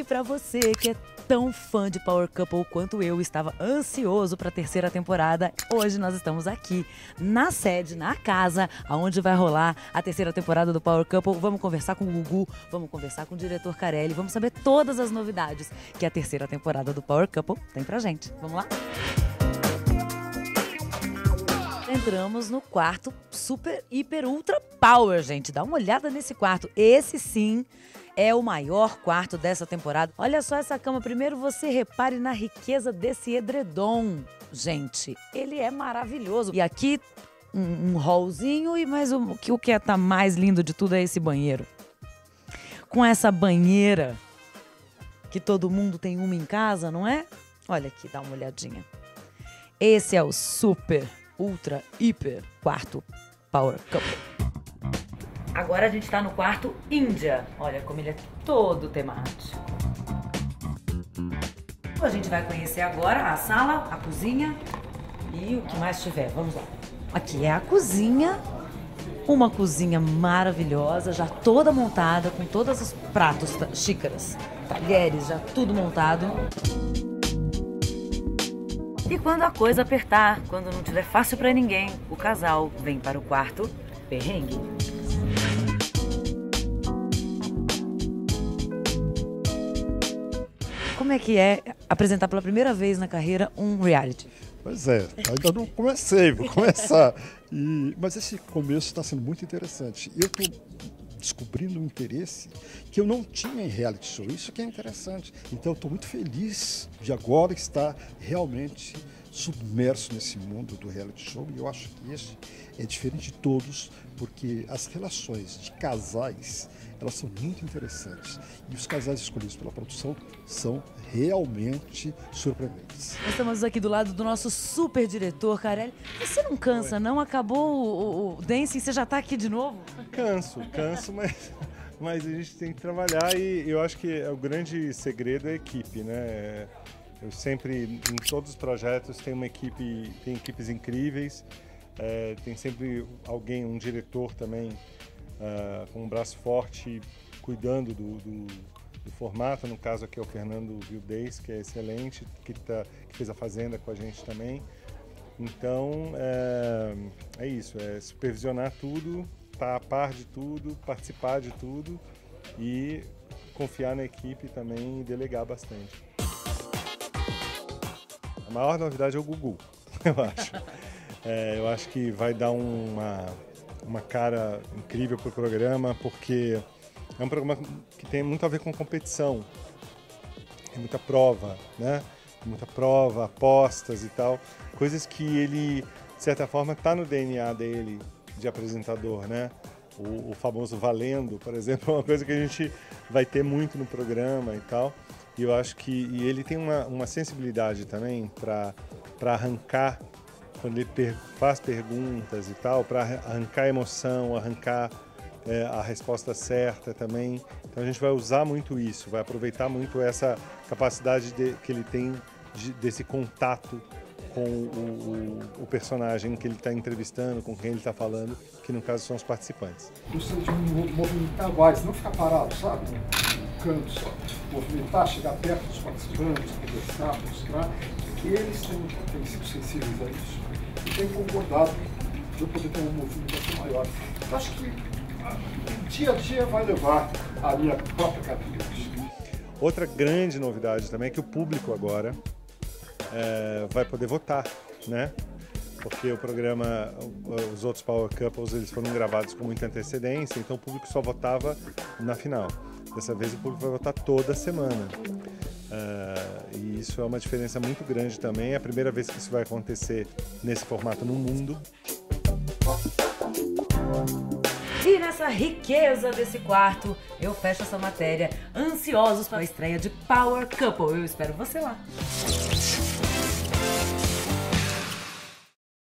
E pra você que é tão fã de Power Couple quanto eu, estava ansioso para a terceira temporada, hoje nós estamos aqui na sede, na casa, onde vai rolar a terceira temporada do Power Couple. Vamos conversar com o Gugu, vamos conversar com o diretor Carelli, vamos saber todas as novidades que a terceira temporada do Power Couple tem pra gente. Vamos lá? Entramos no quarto super, hiper, ultra power, gente. Dá uma olhada nesse quarto. Esse sim é o maior quarto dessa temporada. Olha só essa cama. Primeiro você repare na riqueza desse edredom. Gente, ele é maravilhoso. E aqui um hallzinho e mais o que tá mais lindo de tudo é esse banheiro. Com essa banheira que todo mundo tem uma em casa, não é? Olha aqui, dá uma olhadinha. Esse é o super, ultra, hiper quarto Power Couple. Agora a gente tá no quarto Índia. Olha como ele é todo temático. A gente vai conhecer agora a sala, a cozinha e o que mais tiver. Vamos lá. Aqui é a cozinha. Uma cozinha maravilhosa, já toda montada, com todos os pratos, xícaras, talheres, já tudo montado. E quando a coisa apertar, quando não tiver fácil pra ninguém, o casal vem para o quarto perrengue. Como é que é apresentar pela primeira vez na carreira um reality? Pois é, ainda não comecei, vou começar. Mas esse começo está sendo muito interessante. Eu estou descobrindo um interesse que eu não tinha em reality show. Isso que é interessante. Então eu estou muito feliz de agora estar realmente submerso nesse mundo do reality show. E eu acho que esse é diferente de todos, porque as relações de casais, elas são muito interessantes. E os casais escolhidos pela produção são realmente surpreendentes. Nós estamos aqui do lado do nosso super diretor, Carelli. Você não cansa, não? Acabou o dancing, você já está aqui de novo? Canso, mas a gente tem que trabalhar e eu acho que o grande segredo é a equipe, né? Eu sempre, em todos os projetos, tem uma equipe, tem equipes incríveis, tem sempre alguém, um diretor também, com um braço forte, cuidando do formato. No caso aqui é o Fernando Vildez, que é excelente, que fez a Fazenda com a gente também. Então, é isso, é supervisionar tudo, estar a par de tudo, participar de tudo e confiar na equipe também e delegar bastante. A maior novidade é o Gugu, eu acho. Eu acho que vai dar uma cara incrível para o programa, porque é um programa que tem muito a ver com competição. Tem muita prova, né? Muita prova, apostas e tal. Coisas que ele, de certa forma, está no DNA dele de apresentador, né? O famoso valendo, por exemplo, é uma coisa que a gente vai ter muito no programa e tal. E eu acho que ele tem uma sensibilidade também para arrancar, quando ele faz perguntas e tal, para arrancar a emoção, arrancar a resposta certa também. Então a gente vai usar muito isso, vai aproveitar muito essa capacidade que ele tem desse contato com o personagem que ele está entrevistando, com quem ele está falando, que no caso são os participantes. Gostaria de movimentar mais, não ficar parado, sabe? Um canto só. Movimentar, chegar perto dos participantes, conversar, mostrar que eles têm sido sensíveis a isso e têm concordado de eu poder ter uma movimentação maior. Eu acho que o dia a dia vai levar a minha própria característica. Outra grande novidade também é que o público agora vai poder votar, né? Porque o programa, os outros Power Couples, eles foram gravados com muita antecedência, então o público só votava na final. Dessa vez o público vai votar toda semana. E isso é uma diferença muito grande também. É a primeira vez que isso vai acontecer nesse formato no mundo. E nessa riqueza desse quarto, eu fecho essa matéria, ansiosos para a estreia de Power Couple. Eu espero você lá.